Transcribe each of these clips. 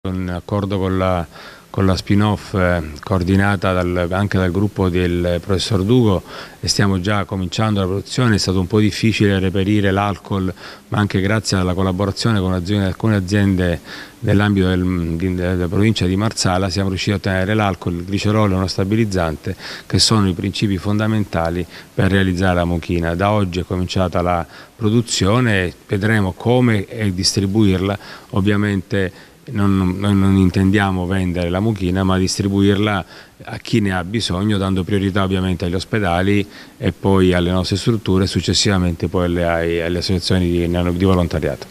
In accordo con la spin-off coordinata anche dal gruppo del professor Dugo, e stiamo già cominciando la produzione. È stato un po' difficile reperire l'alcol, ma anche grazie alla collaborazione con alcune aziende nell'ambito della provincia di Marsala siamo riusciti a ottenere l'alcol, il glicerolo e uno stabilizzante, che sono i principi fondamentali per realizzare la mochina. Da oggi è cominciata la produzione e vedremo come distribuirla. Ovviamente noi non intendiamo vendere la mucchina, ma distribuirla a chi ne ha bisogno, dando priorità ovviamente agli ospedali e poi alle nostre strutture e successivamente poi alle associazioni di volontariato.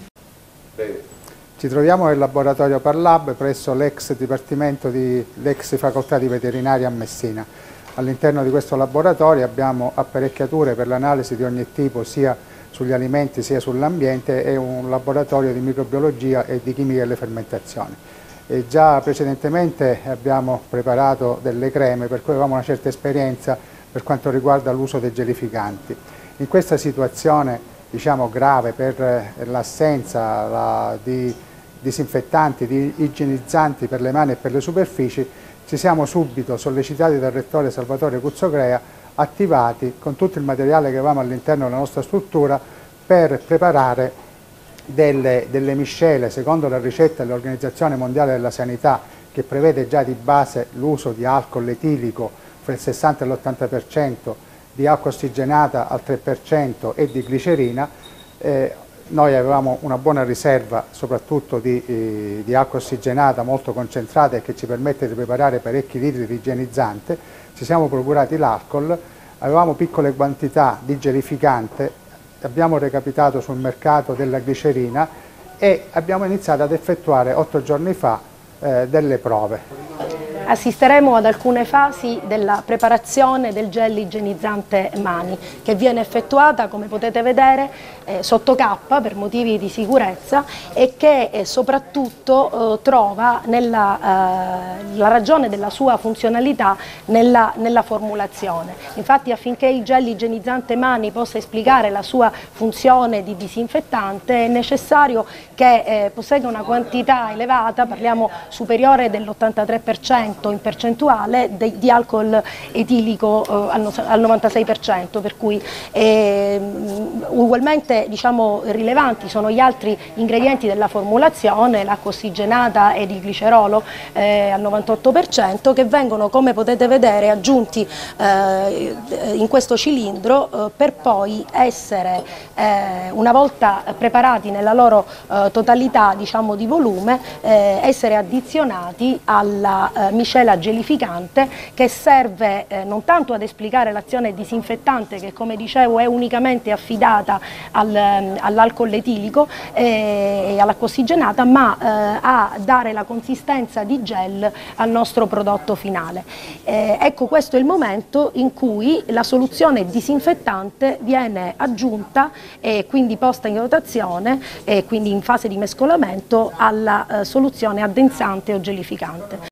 Ci troviamo nel laboratorio Parlab presso l'ex facoltà di veterinaria a Messina. All'interno di questo laboratorio abbiamo apparecchiature per l'analisi di ogni tipo, sia sugli alimenti sia sull'ambiente, e un laboratorio di microbiologia e di chimica delle fermentazioni. E già precedentemente abbiamo preparato delle creme, per cui avevamo una certa esperienza per quanto riguarda l'uso dei gelificanti. In questa situazione, diciamo, grave per l'assenza di disinfettanti, di igienizzanti per le mani e per le superfici, ci siamo subito sollecitati dal rettore Salvatore Cuzzocrea, attivati con tutto il materiale che avevamo all'interno della nostra struttura per preparare delle miscele secondo la ricetta dell'Organizzazione Mondiale della Sanità, che prevede già di base l'uso di alcol etilico fra il 60 e l'80%, di acqua ossigenata al 3% e di glicerina. Noi avevamo una buona riserva soprattutto di acqua ossigenata molto concentrata e che ci permette di preparare parecchi litri di igienizzante. Ci siamo procurati l'alcol, avevamo piccole quantità di gelificante, abbiamo recapitato sul mercato della glicerina e abbiamo iniziato ad effettuare 8 giorni fa delle prove. Assisteremo ad alcune fasi della preparazione del gel igienizzante mani, che viene effettuata, come potete vedere, sotto cappa per motivi di sicurezza, e che soprattutto trova la ragione della sua funzionalità nella formulazione. Infatti, affinché il gel igienizzante mani possa esplicare la sua funzione di disinfettante, è necessario che possegga una quantità elevata, parliamo superiore dell'83% in percentuale di alcol etilico al 96%, per cui ugualmente, diciamo, rilevanti sono gli altri ingredienti della formulazione, l'acqua ossigenata ed il glicerolo al 98%, che vengono, come potete vedere, aggiunti in questo cilindro per poi essere, una volta preparati nella loro totalità, diciamo, di volume, essere addizionati alla miscela gelificante, che serve non tanto ad esplicare l'azione disinfettante, che, come dicevo, è unicamente affidata all'alcol etilico e all'acqua ossigenata, ma a dare la consistenza di gel al nostro prodotto finale. Ecco, questo è il momento in cui la soluzione disinfettante viene aggiunta e quindi posta in rotazione, e quindi in fase di mescolamento, alla soluzione addensante o gelificante.